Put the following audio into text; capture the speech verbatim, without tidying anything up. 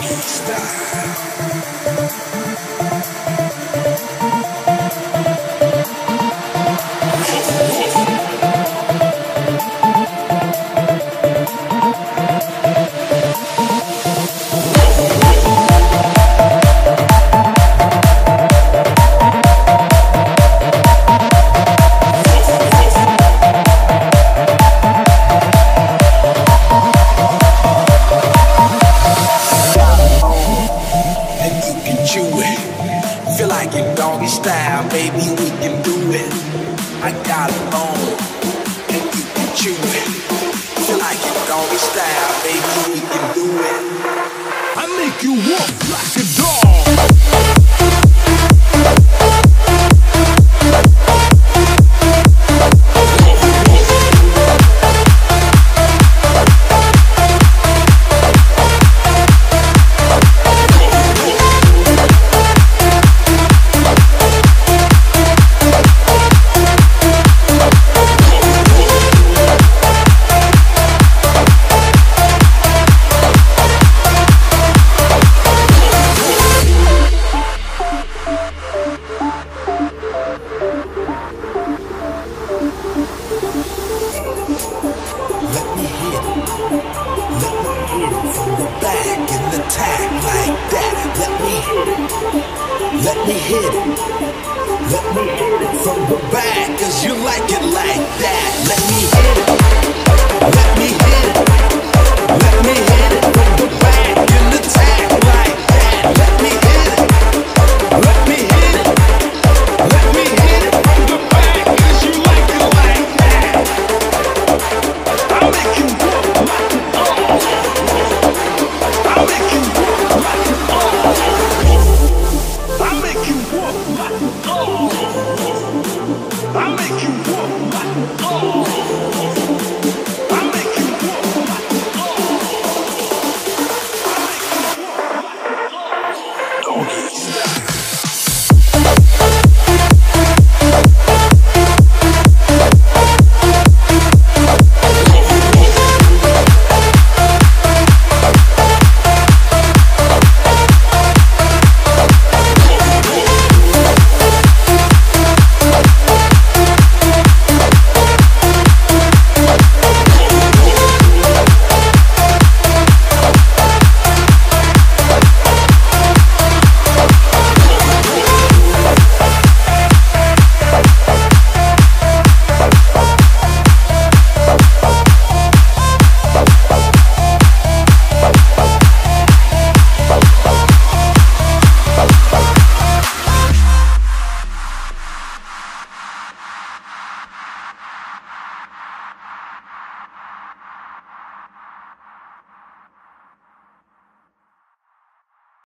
Style, baby, we can do it. I got a bone, and you can chew it. Feel like your doggy style, baby, we can do it. I make you walk like a dog. Let me hit it.